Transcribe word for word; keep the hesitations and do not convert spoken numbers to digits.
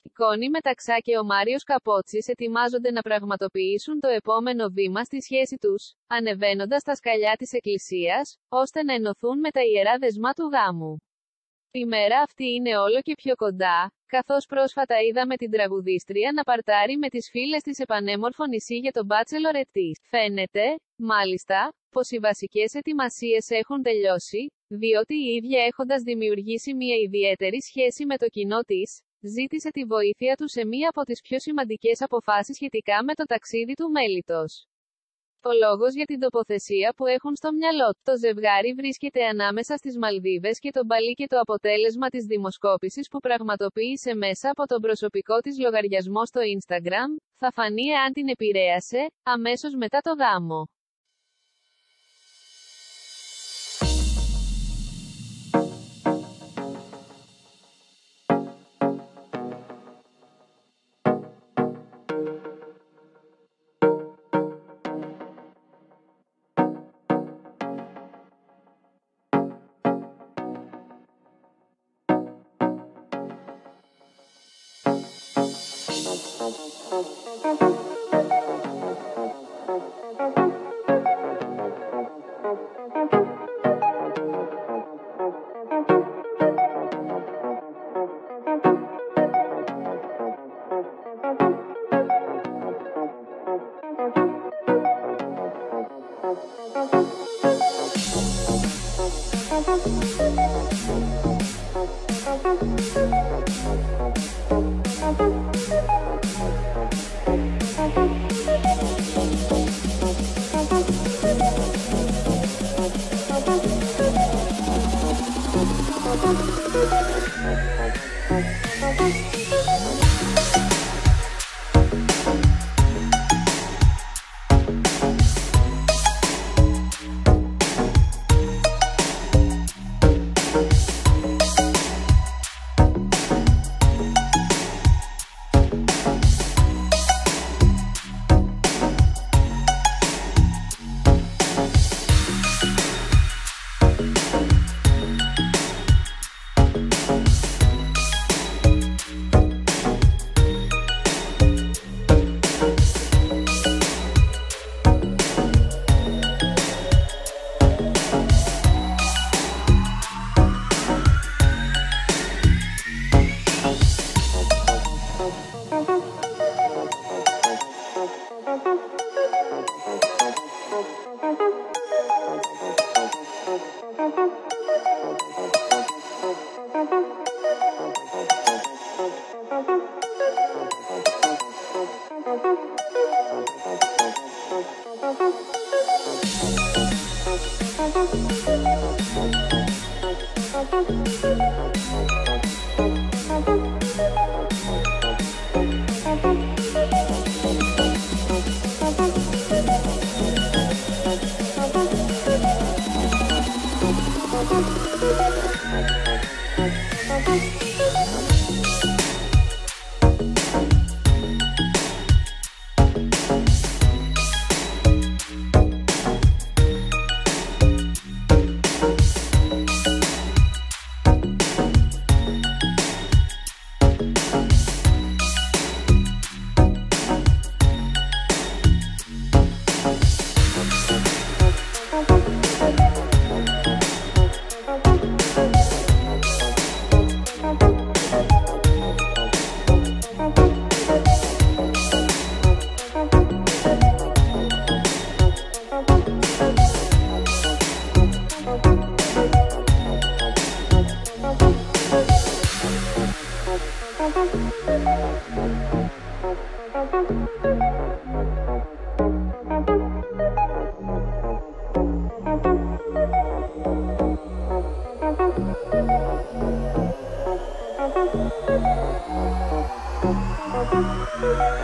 Η Κόνη Μεταξά και ο Μάριος Καπότσης ετοιμάζονται να πραγματοποιήσουν το επόμενο βήμα στη σχέση τους, ανεβαίνοντας τα σκαλιά της εκκλησίας, ώστε να ενωθούν με τα ιερά δεσμά του γάμου. Η μέρα αυτή είναι όλο και πιο κοντά, καθώς πρόσφατα είδαμε την τραγουδίστρια να παρτάρει με τις φίλες της επανέμορφο νησί για τον Bachelorette της. Φαίνεται, μάλιστα, πως οι βασικές ετοιμασίες έχουν τελειώσει, διότι η ίδια έχοντας δημιουργήσει μια ιδιαίτερη σχέση με το κοινό της, ζήτησε τη βοήθεια του σε μία από τις πιο σημαντικές αποφάσεις σχετικά με το ταξίδι του μέλιτος. Ο λόγος για την τοποθεσία που έχουν στο μυαλό του. Το ζευγάρι βρίσκεται ανάμεσα στις Μαλδίβες και τον Μπαλί και το αποτέλεσμα της δημοσκόπησης που πραγματοποίησε μέσα από τον προσωπικό της λογαριασμό στο Instagram, θα φανεί εάν την επηρέασε, αμέσως μετά το γάμο. Thank you.